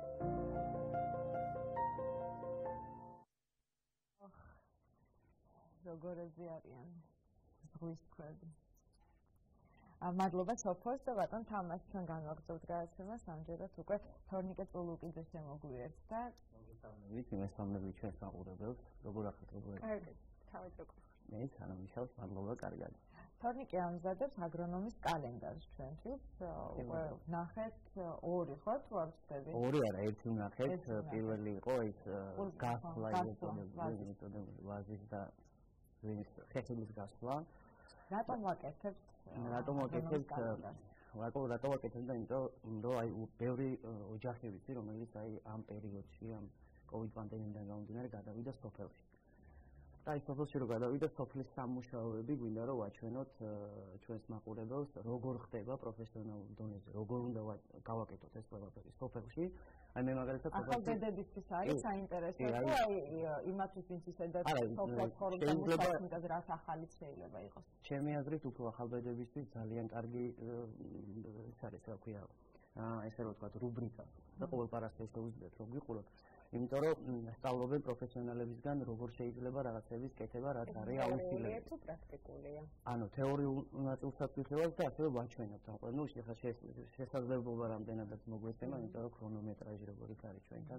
როგორები არიან ზღვის ქვები მადლობა სოფოს და ბატონ თამას ჩვენ განვაგრძობთ გადაცემას ამჯერად უკვე თორნიკე წულუკიძე შემოგვიერთდა ვიცი მესამნები ჩვენ საყურებელს როგორ ახეთ როგორ კარგი თავი ჯოკო მე თანამშრომლობს მადლობა კარგად თორნიკე ამზადებს აგრონომის კალენდარს ჩვენთვის უკვე ნახეთ ორი ხო თუ არ ვწდები ორი არა ერთი ნახეთ პირველი იყო ის გასვლა იტოდებული ვაზის და ხეხილის გასვლა რატომ ვაკეთებთ რატომ ვაკეთებთ რატომ რატომ ვაკეთებთ და იმიტომ რომ აი ბევრი ოჯახი ვიცი რომელიც აი ამ პერიოდში ამ კოვიდ პანდემიიდან გამომდინარე გადავიდა სოფელში და აი სოფელში რომ გადავიდა სოფლის სამუშაოები გვინდა რომ ვაჩვენოთ ჩვენს მაყურებელს როგორ ხდება პროფესიონალურ დონეზე როგორ უნდა გავაკეთოთ ეს ყველაფერი სოფელში აი მე მაგალითად ახალ ბედებისთვის არის საინტერესო თუ აი იმათვის ვინც ისედაც სოფელს ხორბს ამუშავებს რაც ახალიც შეიძლება იყოს ჩემი აზრით უფრო ახალ ბედებისთვის ძალიან კარგი ის არის რა ქვია ესე რომ ვთქვათ რუბრიკა და ყოველ პარასკევს შეუძლიათ რომ გიყუროთ იმიტომ რომ სწავლობენ პროფესიონალებისგან როგორ შეიძლება რაღაცების კეთება რაც არის აუცილებელი თუ პრაქტიკულია ანუ თეორიულ ნაწილსაც ვიხილავთ და ასევე ვაჩვენებთ ამ ყველა ნუ შესაძლებლობა რამდენადაც მოგვეცემა იმიტომ რომ ქრონომეტრაჟი როგორიც არის ჩვენთან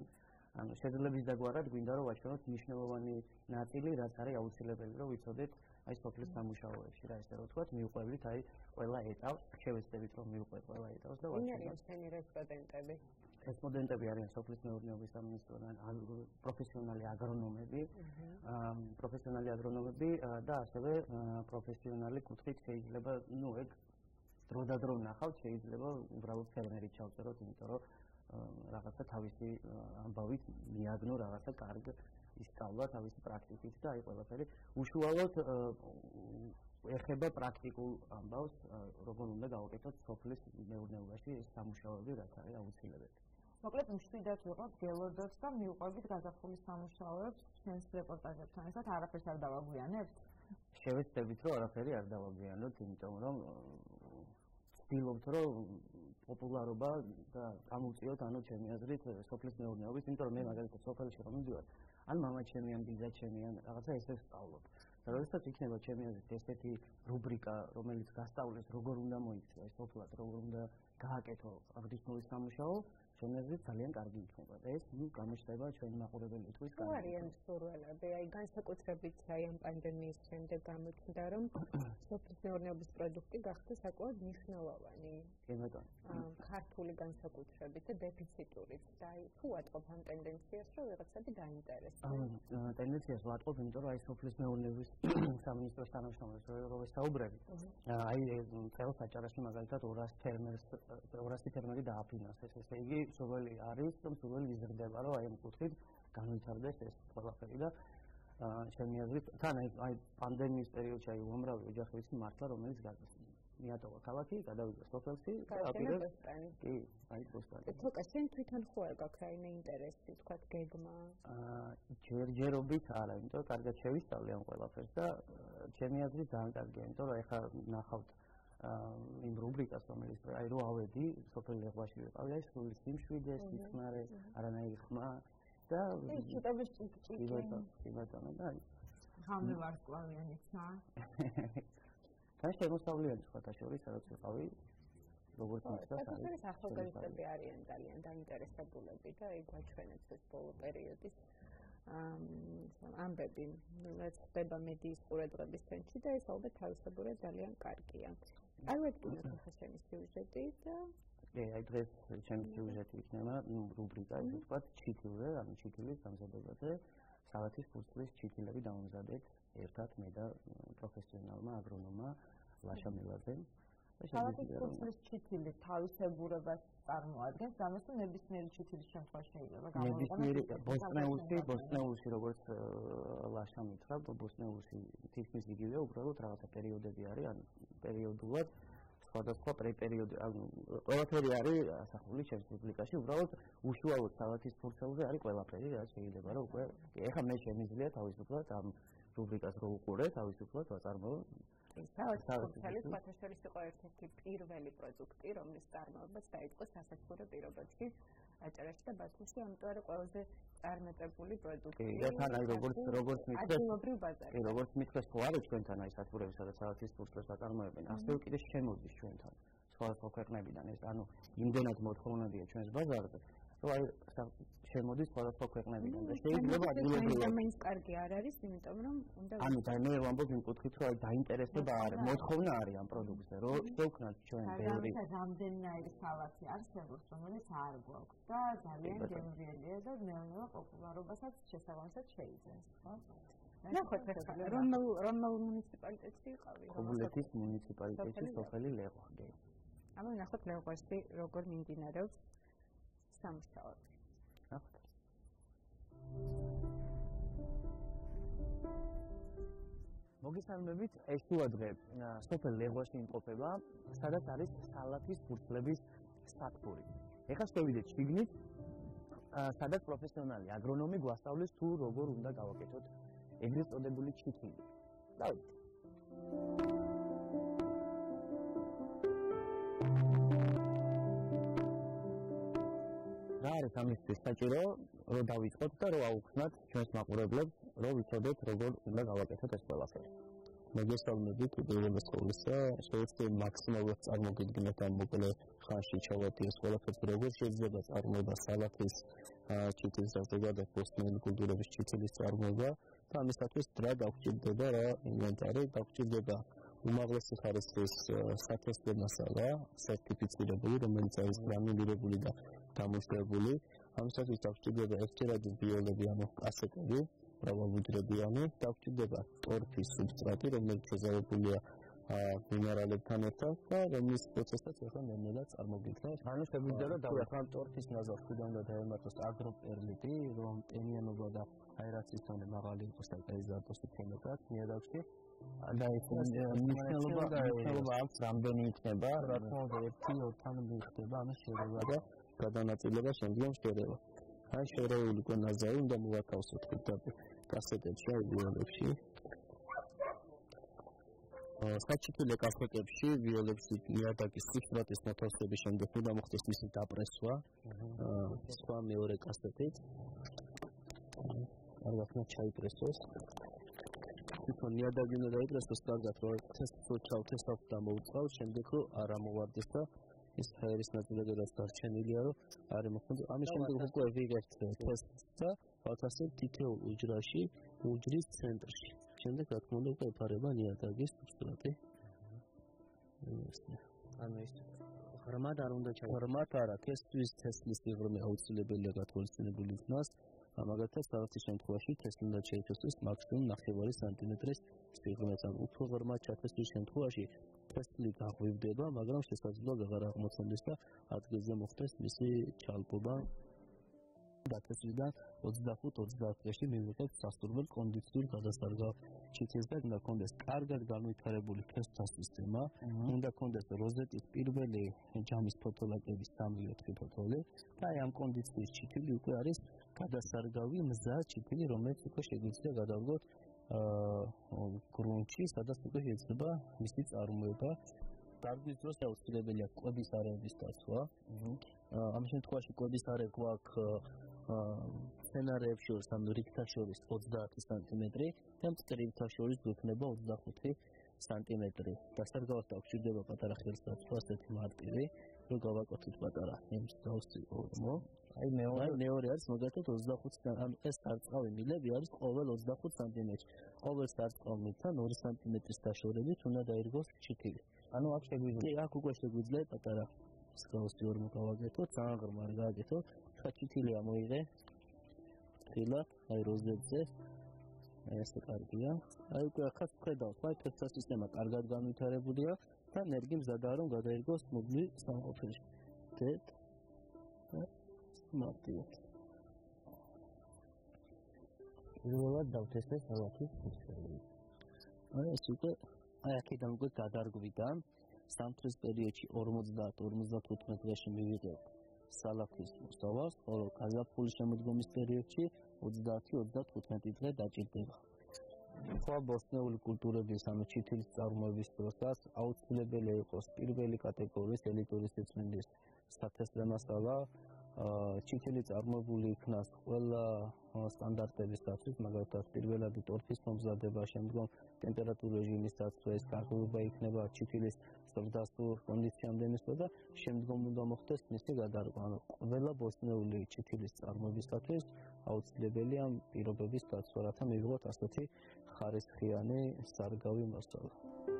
ანუ შეძლების დაგვარად გვინდა რომ ვაჩვენოთ მნიშვნელოვანი ნაწილი, რაც არის აუცილებელი, რომ ვიცოდეთ აი სოფლის სამუშაოებში რა ესე რომ ვთქვათ, მიუყვებით აი ყველა ეტაპს, შევეცდებით რომ მიუყვეთ ყველა ეტაპს და ვაჩვენოთ. ვინ არის ჩვენი რესპონდენტები? რესპონდენტები არიან სოფლის მეურნეობის სამინისტროდან პროფესიონალი აგრონომები, პროფესიონალი აგრონომები და ასევე პროფესიონალი კუთხით შეიძლება, ну, ეგ დროდადრო ნახავთ, შეიძლება უბრალოდ ფერმერი ჩავწეროთ, იმიტომ რომ რაღაცა თავისი ამბავით მიაგნო რაღაცა კარგ ისწავლა თავისი პრაქტიკით და აი ყველაფერი უშუალოდ ეხება პრაქტიკულ ამბავს, როგორ უნდა გავაკეთოთ სოფლის მეურნეობაში ეს სამუშაოები, რაც არის აუცილებელი. მოკლედ მშვიდად ვიყავთ, გელოდოთ და მიუყვებით გაზაფხულის სამუშაოებს ჩვენს რეპორტაჟებთან ერთად არაფერს არ დავაგვიანებთ? შევეცდებით რომ არაფერი არ დავაგვიანოთ, იმიტომ რომ ვცდილობთ რომ პოპულარობა და გამოვწიოთ ანუ ჩემი აზრით სოფლის მეურნეობის, იმიტომ რომ მე მაგალითად სოფელში რომ მივდივარ, ან მამაჩემი ან ბიძაჩემი ან რაღაცა ესე ვსწავლობ. და როდესაც იქნება ჩემი აზრით ესეთი რუბრიკა, რომელიც გასწავლებს როგორ უნდა მოიქცეს სოფლად, როგორ უნდა გააკეთო აღნიშნული სამუშაო, ჩემი აზრით ძალიან კარგი იქნება. ეს ნუ გამოჩნდება ჩვენი მაყურებელი თვის კარგი. არიან მსურველები, აი განსაკუთრებით აი ამ პანდემიის შემდეგ გამოჩნდა, რომ სოფლის მეურნეობის პროდუქტი გახდა საკმაოდ მნიშვნელოვანი. კი ბატონო. ქართული განსაკუთრებით და დეფიციტურით. და აი თუ ვატყობ ამ ტენდენციას, რომ ვიღაცები დაინტერესდნენ. ტენდენციას ვატყობ, იმიტომ რომ აი სოფლის მეურნეობის სამინისტროს თანამშრომლებს რო ვესაუბრები, აი წელს აჭარაში მაგალითად ორასი ფერმერს ორასი ფერმერი დააფინანსეს. ესე იგი სოფელი არის, რომ სოფელი იზრდება, რომ აი ამ კუთხით განვითარდეს ეს ყველაფერი და ჩემი აზრით, თან აი პანდემიის პერიოდში აი უამრავი ოჯახი ვიცი მართლა, რომელიც მიატოვა ქალაქი, გადავიდა სოფელში, აპირებს კი, აი ბოსტანი. თოკა შენ თვითონ ხო არ გაქვს რაიმე ინტერესი, თქვა გეგმა? აა ჯერჯერობით არა, იმიტომ რომ კარგად შევისწავლე ამ ყველაფერს და ჩემი აზრით ძალიან კარგია, იმიტომ რომ ეხლა ნახავთ იმ რუბრიკას, რომელიც აი რო ავედი, სოფელ ლეღვაში ვიყავი, აი სრული სიმშვიდე, სიხმარე, არანაირი ხმა და ეს ჩიტების ჭიკჭიკი. კი ბატონო, და ღამე ვარსკვლავიანიცა. და შემოსავლიანი სხვათა შორის, სადაც ვიყავი, როგორც მისცა არის. ეს ახალგაზრდები არიან ძალიან დაინტერესებულები და აი გვაჩვენებს ეს ბოლო პერიოდის ამბები, რაც ხდება მედიის ყურადღების ცენტრში და ეს ალბათ თავისებურად ძალიან კარგია. არ ვედგინოთ ახლა ჩემი სიუჟეტი და კი, აი დღეს ჩემი სიუჟეტი იქნება რუბრიკა, ესე ვთქვათ, ჩითილზე, ანუ ჩითილის დამზადებაზე, სალათის ფურცლის ჩითილები დავამზადეთ ერთად მე და პროფესიონალმა აგრონომმა ლაშა მილაძემ. სალათის ფურცლის ჩითილი თავისებურებას წარმოადგენს, ამასთან ნებისმიერი ჩითილის შემთხვევა შეიძლება გამოიყენოს. ნებისმიერი ბოსტნეულში, ბოსტნეულში როგორც ლაშა მითხრა, ბოსტნეულში თითქმის იგივე, უბრალოდ რაღაცა პერიოდები არის, ან პერიოდულად სხვადასხვა პრეპერიოდი, ანუ ყველაფერი არის ასახული ჩემს რუბრიკაში, უბრალოდ უშუალოდ სალათის ფურცელზე არის ყველაფერი, რაც შეიძლება რომ უკვე ეხლა მე შემიძლია თავისუფლად ამ რუბრიკას რო უყურე, თავისუფლად ვაწარმოო. სალათის სხვათა შორის იყო ერთ-ერთი პირველი პროდუქტი, რომლის წარმოებაც დაიწყო სასაცურე პირობებში აჭარაში და ბათუმში, ამიტომ არის ყველაზე წარმატებული პროდუქტი. კი, თან აი როგორც როგორც მithქვეს, ადგილობრივ ბაზარში. კი, როგორც მithქვეს, ხო არის ჩვენთან აი სათბურებისა და სალათის ფურცლებს აწარმოებენ, ასევე კიდე შემოდის ჩვენთან სხვადასხვა ქვეყნებიდან ეს, ანუ იმდენად მოთხოვნადია ჩვენს ბაზარზე, რომ აი შემოდის სხვადასხვა ქვეყნებიდან და შეიძლება ადგილობრივად მაინც კარგი არ არის, იმიტომ რომ უნდა ანუ და მე ვამბობ იმ კუთხით, რომ აი დაინტერესება არის, მოთხოვნა არის ამ პროდუქტზე, რომ შევქნათ ჩვენ ბევრი რამდენიმე სალათი არსებობს, რომელიც არ გვაქვს და ძალიან გემრიელია და მეურნეობა პოპულარობასაც შესაბამისად შეიძენს, ხო? ნახოთ ახლა რომელ რომელ მუნიციპალიტეტში იყავი? ხობულეთის მუნიციპალიტეტში სოფელი ლეღვა. ანუ ნახოთ ლეღვაში როგორ მიმდინარეობს სამუშაოები. ნახოთ. მოგესალმებით, ეს შუადღე სოფელ ლეღვაში იმყოფება, სადაც არის სალათის ფურცლების სათბური. ეხლა შევიდეთ შიგნით, სადაც პროფესიონალი აგრონომი გვასწავლის თუ როგორ უნდა გავაკეთოთ ეგრეთ წოდებული ჩითილი. დავით. რა არის ამისთვის საჭირო, რომ დავიწყოთ და რომ აუხსნათ ჩვენს მაყურებლებს, რომ ვიცოდეთ როგორ უნდა გავაკეთოთ ეს ყველაფერი. მოგესალმებით უბრალოდ ყოვლისა, შეიძლება მაქსიმალურად წარმოგიდგინოთ ამ მოკლე ხანში ჩავატაროს ყველაფერს როგორ შეიძლება წარმოება სალათის ჩიტის ზოგადად პოსტმენ კულტურების ჩიტის წარმოება და ამისათვის რა დაგვჭირდება რა ინვენტარი დაგვჭირდება უმაღლესი ხარისხის სათესლო მასალა სერტიფიცირებული რომელიც არის გრანულირებული და დამუშავებული ამისათვის დაგვჭირდება ერთერადი ბიოლები ანუ კასეტები მრავალუჯრედიანი დაგვჭირდება ტორფის სუბსტრატი რომელიც შეზავებულია მინერალებთან ერთად და რომლის პროცესაც ახლა ნელ-ნელა წარმოგიდგენთ. ანუ შეგვიძლია რომ ახლა ტორფის ნაზავს თუნდაც უნდა დაემართოს აგროპერლიტი, რომ ტენიანობა და აერაციის დონე მაღალი იყოს და კაიზატოსი თემებად ნიადაგში. და ეს მნიშვნელობა მნიშვნელობა აქვს რამდენი იქნება, რა თქმა უნდა ერთი ორთან მიხდება, ანუ შერევა და გადანაწილება შემდგომ შერევა. აი შერეული კონაზავი უნდა მოვათავსოთ და კასეტებში აუდიოებში. საჩიტილე კასეტებში ვიოლებში ნიადაგის სიბრატის მოთავსების შემდეგ უნდა მოხდეს მისი დაპრესვა სხვა მეორე კასეტით კარგად ჩაიპრესოს თვითონ ნიადაგი უნდა დაიპრესოს კარგად რომ თესლს ჩავთესავთ და მოუწყავთ შემდეგ რომ არ ამოვარდეს და ის ჰაერის ნაწილაკებად დარჩენილია რომ არ მოხდეს ამის შემდეგ უკვე ვიგებთ თესლს და ვათავსებთ თითოეულ უჯრაში უჯრის ცენტრში შემდეგ რა თქმა უნდა უკვე ეფარება ნიადაგის სუბსტრატი. ანუ ეს ღრმად არ უნდა ჩაიგდეს. ღრმად არა, ქესთვის თესლის სიღრმე აუცილებელია გათვალისწინებული იქნას. მაგალითად, საერთო შემთხვევაში თესლი უნდა შეიცვალოს მაქსიმუმ ნახევარი სანტიმეტრის სიღრმეზე. უფრო ღრმად ჩათესვის შემთხვევაში თესლი გაღვივდება, მაგრამ შესაძლოა აღარ აღმოცენდეს და ადგილზე მოხდეს მისი ჩალპობა. დათესვიდან ოცდახუთ ოცდაათ წლებში მივიღებთ სასურველ კონდიციურ გადასარგავ ჩიტს და უნდა კონდეს კარგად განვითარებული თესთა სისტემა, უნდა კონდეს როზეტის პირველი ჯამის ფოთოლაკების სამი ოთხი ფოთოლი და აი ამ კონდიციის ჩიტილი უკვე არის გადასარგავი მზა ჩიტილი, რომელიც უკვე შეგვიძლია გადავდგოთ გრუნტში, სადაც უკვე შეიძლება მისი წარმოება. გარგვის დროს აუცილებელია კვების არეების დაცვა. ამ შემთხვევაში კვების არე გვაქვს სცენარებში შორის ან რიგთა შორის ოცდაათი სანტიმეტრი და მწკრივთა შორის გვექნება ოცდახუთი სანტიმეტრი. დასარგავად დაგვჭირდება პატარა ხელსაწყო ასეთი მარტივი, რომ გავაკეთოთ პატარა მსგავსი ორმო. აი მეორე მეორე არის მაგალითად ოცდახუთი ანუ ეს სარწყავი მილები არის ყოველ ოცდახუთ სანტიმეტრში. ყოველ სარწყავ მილთან ორი სანტიმეტრის დაშორებით უნდა დაირგოს ჩიტილი. ანუ აქ შეგვიძლია აქ უკვე შეგვიძლია პატარა მსგავსი ორმო გავაკეთოთ, ძალიან ღრმა არ გააკეთოთ. ჩიტილი ამოიღე თილად, აი როზეტზე ეს კარგია. აი უკვე ახლა ხედავთ, აი თესთა სისტემა კარგად განვითარებულია და ენერგი მზადაა რომ გადაირგოს მობლი სამყოფელში. დეთ და მარტივად. პირველად დავთესტე სალათის სისტემი. აი ეს უკვე აი აქედან უკვე გადარგვიდან სამთრის პერიოდში ორმოცდაათ ორმოცდათოთხმეტ დღეში მივიღებთ სალათის მოსავალს, ხოლო გაზაფხულის შემოდგომის პერიოდში ოცდაათი ოცდათხუთმეტი დღე დაჭირდება. სხვა ბოსტნეული კულტურების ანუ ჩიტილის წარმოების დროსაც აუცილებელია იყოს პირველი კატეგორიის ელიტური სიწმინდის სათესლე მასალა, ჩიტილი წარმოებული იქნას ყველა სტანდარტების დაცვით, მაგალითად პირველად ტორფის მომზადება, შემდგომ ტემპერატურული რეჟიმის დაცვა, ეს გაღვივება იქნება ჩიტილის ზრდასრულ კონდიციამდე მისვლა და შემდგომ უნდა მოხდეს მისი გადარგვა. ანუ ყველა ბოსტნეული ჩიტილის წარმოებისათვის აუცილებელია ამ პირობების დაცვა, რათა მივიღოთ ასეთი ხარისხიანი სარგავი მასალა.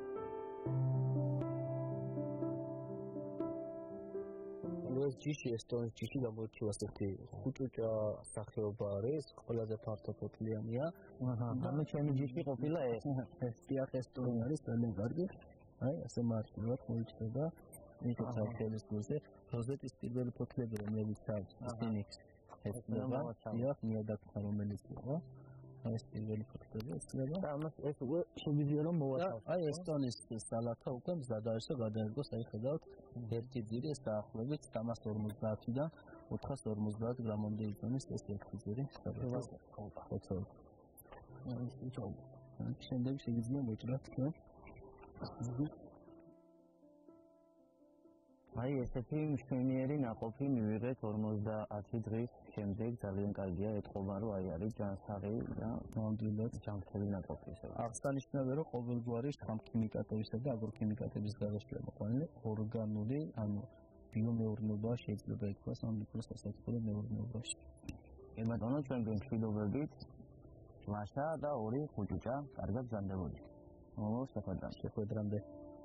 ეს ჯიში ესტონის ჯიში გამოირჩევა ასეთი ხუჭუჭა სახეობა არის, ყველაზე ფართოფოთლიანია. აჰა, ანუ ჩემი ჯიში ყოფილა ეს. ეს დიახ ესტონი არის ძალიან კარგი. აი, ასე მარტივად მოიჭრება. იქაც ახლის გულზე როზეტის პირველი ფოთლები რომელიც აქვს, ისინი ესწრება, დიახ, ნიადაგთან რომელიც იყო. აი ეს პირველი ფოთლები ესწრება. და ამას ეს უკვე შეგვიძლია რომ მოვათავსოთ. აი ესტონის სალათა უკვე მზად არის და გადაერგოს, აი ხედავთ, ერთი ძირი ეს დაახლოებით სამას ორმოცდაათიდან ოთხას ორმოცდაათ გრამამდე იწონის ეს ერთი ძირი. ხოცავ. აი ეს ისო. შემდეგ შეგვიძლია მოჭრათ ხო? აი ესეთი მშვენიერი ნაყოფი მივიღეთ ორმოცდაათი დღის შემდეგ ძალიან კარგია ეთყობა რომ აი არის ჯანსაღი და ნამდვილად ჯანმრთელი ნაყოფი. აღსანიშნავია რომ ყოველგვარი შხამქიმიკატებისა და აგროქიმიკატების გადაშლება ყვანილი ორგანული ანუ ბიომეურნეობა შეიძლება ითქვას ამ მიკროსასაცხოვრო მეურნეობაში. ემატონო ჩვენ გვიმშვიდობებით მაშა და ორი ხუჭუჭა კარგად ბრძანდებოდი. მომავალ შეხვედრამდე. შეხვედრამდე.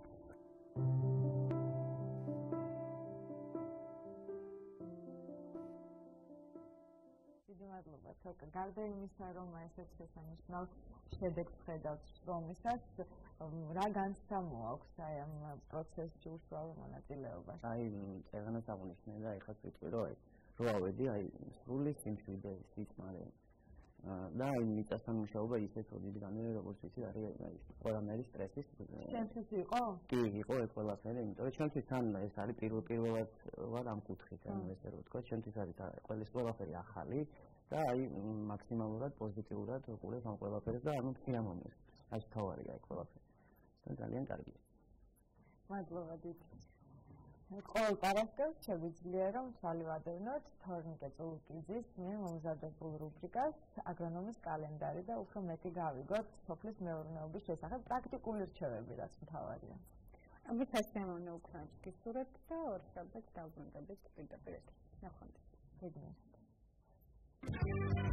მადლობა თოკა. გარდა იმისა, რომ ესეც შესანიშნავ შედეგს ხედავთ შრომისას, რა განსხვავება აქვს აი ამ პროცესში უშუალო მონაწილეობაში? აი, წეგანას აღნიშნე და ეხლა ვიტყვი, რომ აი რო ავედი აი სრული სიმშვიდე, სიწმარე და აი მიწასამუშაობა ისეთ ოდიდგანვე როგორც ვიცი არის აი ყველანაირი სტრესის შენთვის იყო? კი, იყო ეს ყველაფერი, იმიტომ რომ ჩვენთვის თან ეს არის პირველ პირველად ვარ ამ კუთხით, ანუ ესე რომ ვთქვა, ჩვენთვის არის ყველის ყველაფერი ახალი და აი მაქსიმალურად პოზიტიურად ვყურებ ამ ყველაფერს და ანუ სიამოვნებს. აი თავარია აი ყველაფერი. და ძალიან კარგია. მადლობა დიდი. ყოველ პარასკევს შეგვიძლია რომ შალივადევნოთ თორნიკე წულუკიძის მიერ მომზადებულ რუბრიკას აგრონომის კალენდარი და უფრო მეტი გავიგოთ სოფლის მეურნეობის შესახებ პრაქტიკული რჩევები რაც მთავარია. ამით ასეამოვნო უკრაინსკის სურათ და ორშაბათს დავბრუნდებით პირდაპირ. ნახვამდის. გეგმით.